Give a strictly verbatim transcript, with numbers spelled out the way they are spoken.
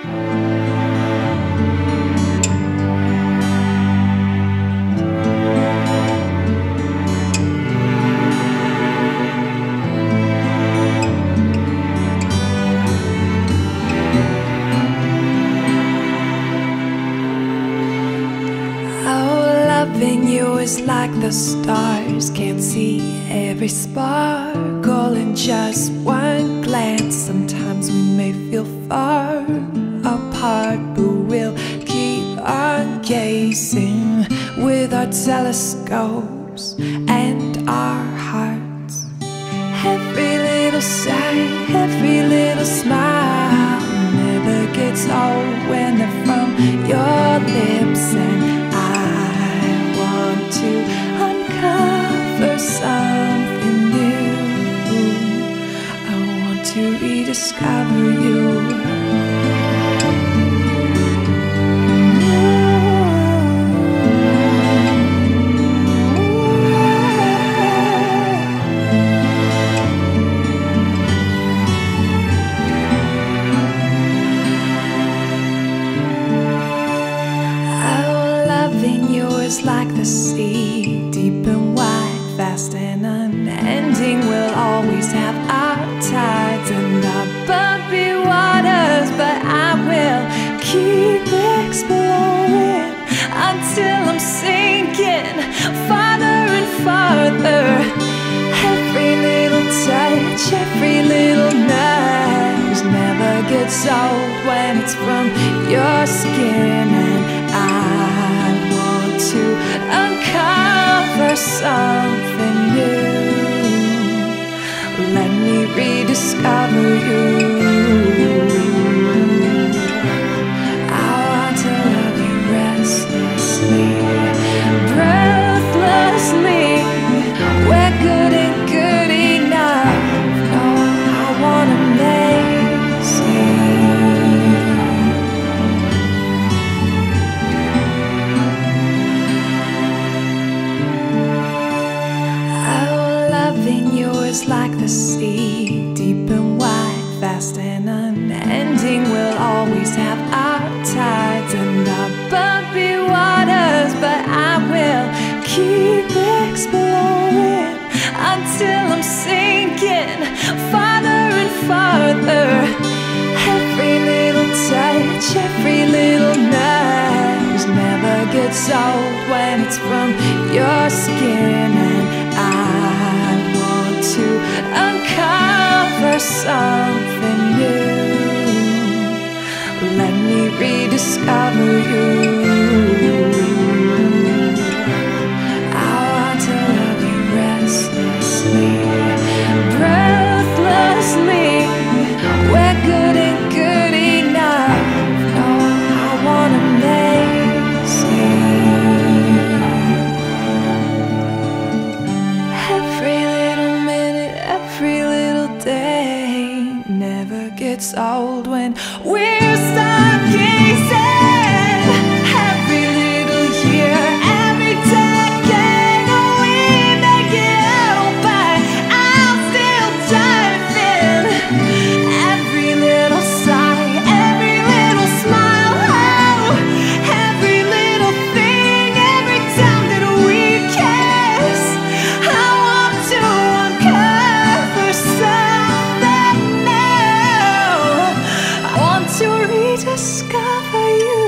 Loving you is like the stars, can't see every sparkle in just one glance. Sometimes we may feel far apart, but we'll keep on gazing with our telescopes and our hearts. Every little sigh, every little smile never gets old when they're from your lips. And to uncover something new, I want to rediscover you. It's like the sea, deep and wide, vast and unending. We'll always have our tides and our bumpy waters, but I will keep exploring until I'm sinking farther and farther. Every little touch, every little nudge never gets old when it's from your skin. And I to uncover something new, let me rediscover you. I want to love you restlessly, breathlessly. We're good and good enough. No, I want amazing. Loving you is like the sea, deep and wide, vast and unending. We'll always have our tides and our bumpy waters, but I will keep exploring until I'm sinking farther and farther. Every little touch, every little nudge never gets old when it's from your skin. And I want to uncover something new, let me rediscover you. I want to love you restlessly, breathlessly. We're good and good enough. No, I want amazing. Every little minute, every little day never gets old when we're stargazing. Every little year, every decade, we make it out, but I'll still dive in. Every little sigh, every little smile, oh, every little thing, every time that we kiss, I want to uncover something new. I want to rediscover you.